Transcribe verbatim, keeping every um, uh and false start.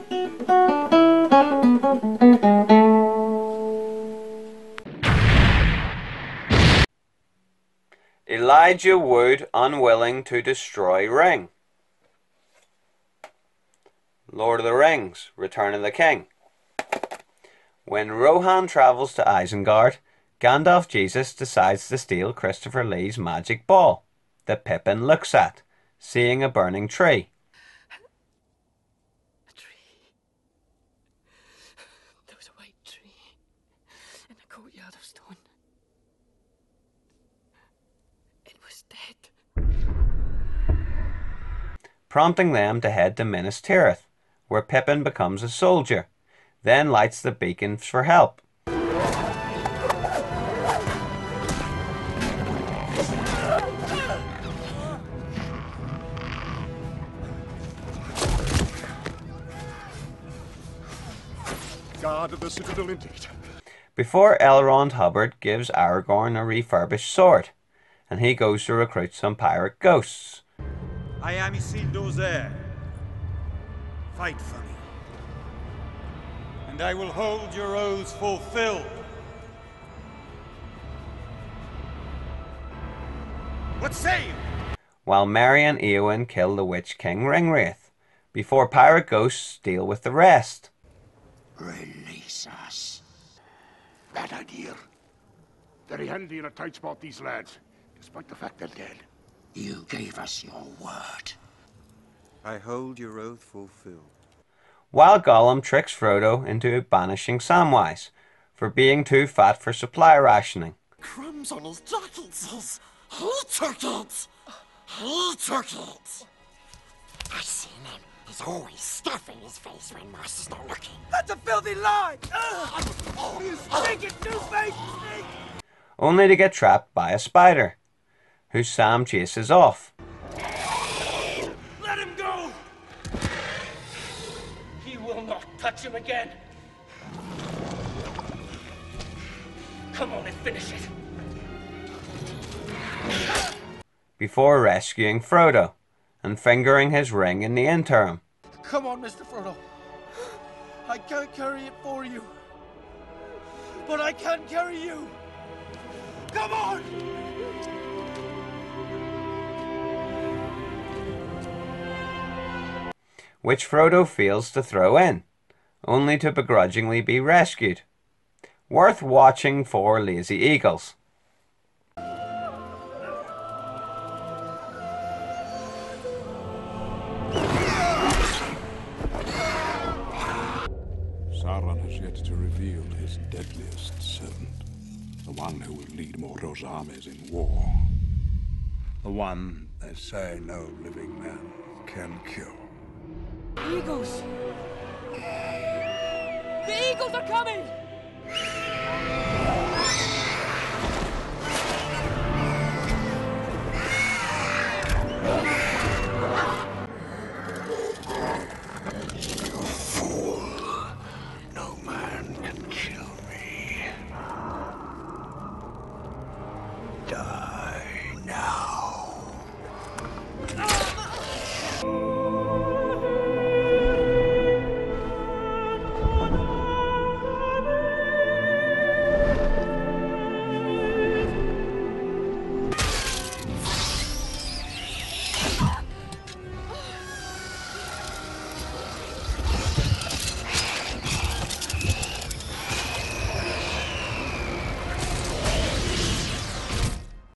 Elijah Wood unwilling to destroy Ring. Lord of the Rings, Return of the King. When Rohan travels to Isengard, Gandalf Jesus decides to steal Christopher Lee's magic ball that Pippin looks at, seeing a burning tree. A tree. There was a white tree in a courtyard of stone. It was dead. Prompting them to head to Minas Tirith, where Pippin becomes a soldier, then lights the beacons for help. Guard of the Citadel indeed. Before Elrond Hubbard gives Aragorn a refurbished sword, and he goes to recruit some pirate ghosts. I am Isildur Zer. Fight for me, and I will hold your oaths fulfilled. What say you? While Merry and Eowyn kill the Witch King Ringwraith, before pirate ghosts deal with the rest. Release us. Bad idea. Very handy in a tight spot, these lads, despite the fact they're dead. You gave us your word. I hold your oath fulfilled. While Gollum tricks Frodo into banishing Samwise for being too fat for supply rationing. Crumbs on his jacket says, he took it! He took it! I've seen him. He's always stuffing his face when Master's not looking. That's a filthy lie! You stinking two-faced snake! Only to get trapped by a spider, who Sam chases off. Let him go! He will not touch him again. Come on and finish it. Before rescuing Frodo and fingering his ring in the interim. Come on, Mister Frodo. I can't carry it for you, but I can carry you. Come on! Which Frodo fails to throw in, only to begrudgingly be rescued. Worth watching for lazy eagles. Sauron has yet to reveal his deadliest servant. The one who will lead Mordor's armies in war. The one they say no living man can kill. Eagles! The eagles are coming!